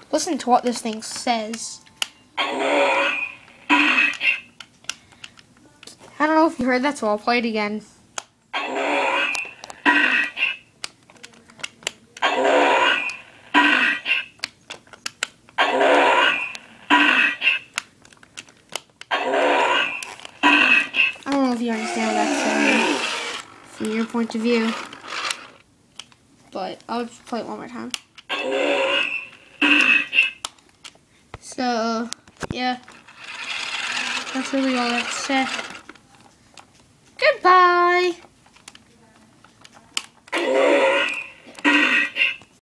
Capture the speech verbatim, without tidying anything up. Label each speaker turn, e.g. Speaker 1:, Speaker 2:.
Speaker 1: Listen to what this thing says. I don't know if you heard that, so I'll play it again. I don't know if you understand what that's saying from your point of view, but I'll just play it one more time. So, yeah, that's really all I have to say. Goodbye!